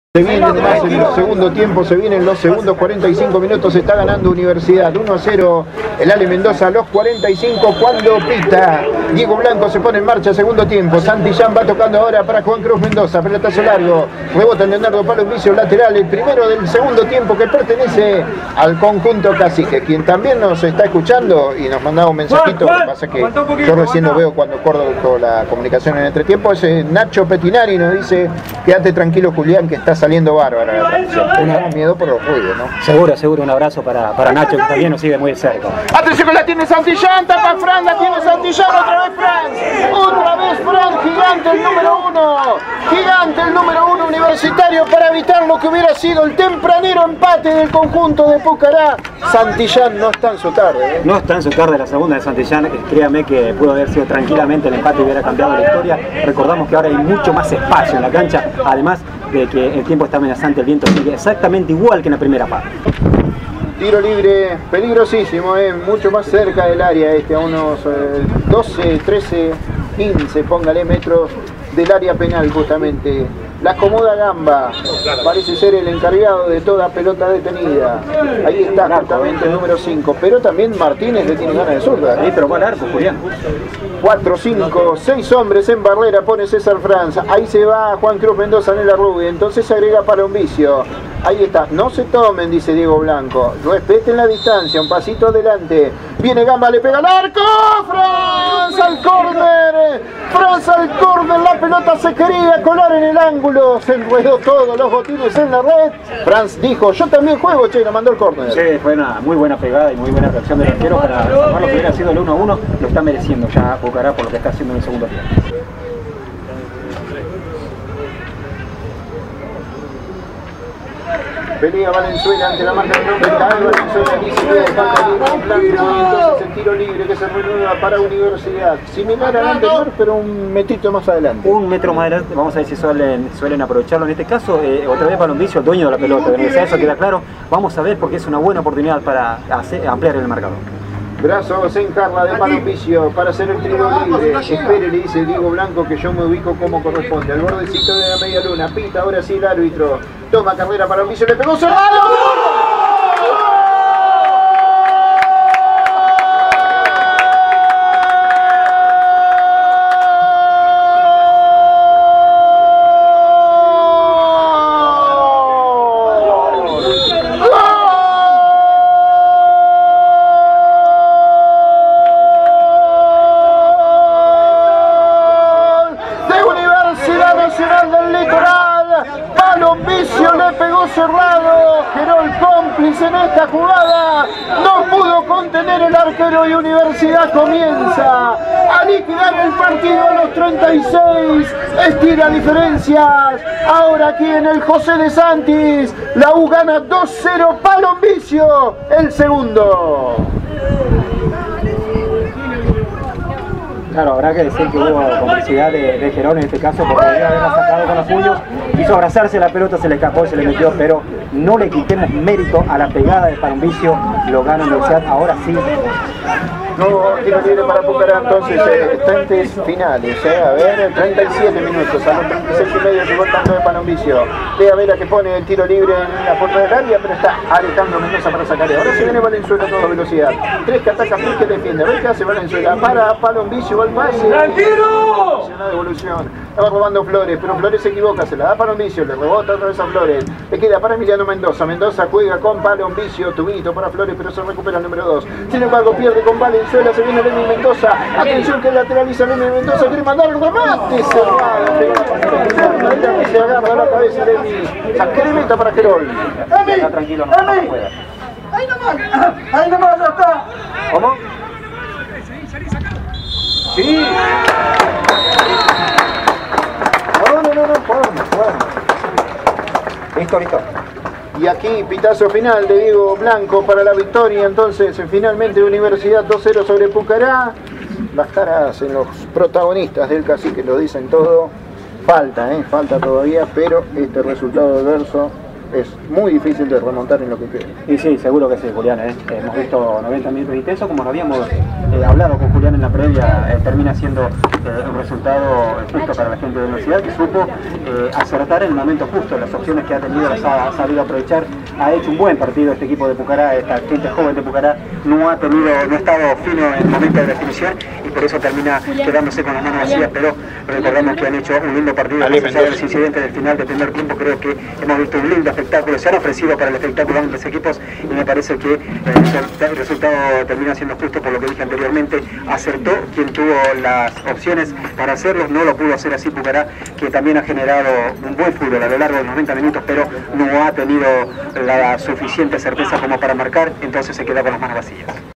Se viene más en el segundo tiempo, se vienen los segundos 45 minutos, está ganando Universidad 1-0 el Ale Mendoza a los 45 cuando pita. Diego Blanco se pone en marcha, segundo tiempo. Santillán va tocando ahora para Juan Cruz Mendoza, pelotazo largo, rebota en Leonardo Palo Vicio lateral, el primero del segundo tiempo que pertenece al conjunto Cacique, quien también nos está escuchando y nos mandaba un mensajito. Lo que pasa es que yo recién lo veo cuando corto la comunicación en entretiempo. Es Nacho Petinari, nos dice: quédate tranquilo, Julián, que está saliendo bárbara la transmisión. Tenemos miedo por los ruidos, ¿no? Seguro, un abrazo para Nacho, que también nos sigue muy de cerca. Atención que la tiene Santillán, tapa Fran, la tiene Santillán, otra vez Fran, gigante el número uno Universitario para evitar lo que hubiera sido el tempranero empate del conjunto de Pucará. Santillán no está en su tarde, ¿eh? No está en su tarde la segunda de Santillán, créame que pudo haber sido tranquilamente el empate y hubiera cambiado la historia. Recordamos que ahora hay mucho más espacio en la cancha, además de que el tiempo está amenazante, el viento sigue exactamente igual que en la primera parte. Tiro libre peligrosísimo, mucho más cerca del área, a unos 12, 13, 15, póngale, metros del área penal justamente. La acomoda Gamba, parece ser el encargado de toda pelota detenida. Ahí está justamente el número 5, pero también Martínez le tiene ganas de zurda. Sí, pero ¿cuál arco, Julián? 4, 5, 6 hombres en barrera, pone César Franz. Ahí se va Juan Cruz Mendoza en el arrube, entonces se agrega para un vicio. Ahí está, no se tomen, dice Diego Blanco. Respeten la distancia, un pasito adelante. Viene Gamba, le pega al arco. Franz al córner. La pelota se quería colar en el ángulo. Se enredó todos los botines en la red. Franz dijo: yo también juego, che, lo mandó el córner. Sí, fue una muy buena pegada y muy buena reacción del arquero para salvar lo que hubiera sido el 1-1. Lo está mereciendo ya Pucará por lo que está haciendo en el segundo tiempo. Pelea Valenzuela ante la marca de nombre, cae Valenzuela, dice falta libre, entonces el tiro libre que se renueva para Universidad. Similar al anterior, pero un metrito más adelante. Un metro más adelante, vamos a ver si suelen aprovecharlo. En este caso, otra vez Palombicio, el dueño de la pelota. Eso queda claro. Vamos a ver porque es una buena oportunidad para ampliar el marcador. Brazos en Carla de Palombicio para hacer el tiro libre. Espere, le dice Diego Blanco, que yo me ubico como corresponde. Al bordecito de la media luna. Pita ahora sí el árbitro. Toma carrera Palombicio, le pegó cerrado. Palombicio le pegó cerrado, Gerol cómplice en esta jugada, no pudo contener el arquero y Universidad comienza a liquidar el partido a los 36, estira diferencias, ahora aquí en el José de Santis, la U gana 2-0 Palombicio, el segundo. Claro, habrá que decir que hubo complicidad de Gerón en este caso, porque debía haberla sacado con los puños, quiso abrazarse la pelota, se le escapó, se le metió, pero no le quitemos mérito a la pegada de Palombicio, lo gana Universidad, ahora sí. No, tiro libre para Pucará, entonces, instantes finales, a ver, 37 minutos, a los 36 y medio llegó el tanto de Palombicio. Lea Vera que pone el tiro libre en la puerta del área, pero está Alejandro Mendoza para sacarle. Ahora se viene Valenzuela a toda velocidad. 3 que ataca, 3 que defiende. A ver qué hace Valenzuela para Palombicio, va al pase. ¡Tranquilo! Una devolución. Estaba robando Flores, pero Flores se equivoca, se la da Palombicio, le rebota otra vez a Flores. Le queda para Emiliano Mendoza. Mendoza juega con Palombicio, tubito para Flores, pero se recupera el número 2. Sin embargo, pierde con Valenzuela. Se viene Lenny Mendoza, atención que lateraliza Lenny Mendoza, quiere mandar el remate cerrado, se agarra la cabeza de Lenny, sacrementa para Gerol. Está tranquilo, no puede. Ahí nomás, ya está. ¿Cómo? Sí. No, podemos. Listo. Y aquí pitazo final de Diego Blanco para la victoria, entonces finalmente Universidad 2-0 sobre Pucará. Las caras en los protagonistas del Cacique lo dicen todo. Falta todavía, pero este resultado adverso es muy difícil de remontar en lo que queda. Y sí, seguro que sí, Julián. Hemos visto 90 minutos intensos, como lo habíamos hablado con Julián en la previa. Termina siendo un resultado justo para la gente de la Universidad, que supo acertar en el momento justo. Las opciones que ha tenido las ha sabido aprovechar. Ha hecho un buen partido este equipo de Pucará. Esta gente joven de Pucará no ha estado fino en el momento de definición, y por eso termina quedándose con las manos vacías. Pero recordamos que han hecho un lindo partido. Más allá de los incidentes del final del primer tiempo, creo que hemos visto un lindo espectáculo. Se han ofrecido para el espectáculo ambos equipos, y me parece que el resultado termina siendo justo por lo que dije anteriormente. Acertó quien tuvo las opciones para hacerlo, no lo pudo hacer así Pucará, que también ha generado un buen fútbol a lo largo de los 90 minutos, pero no ha tenido la suficiente certeza como para marcar, entonces se queda con las manos vacías.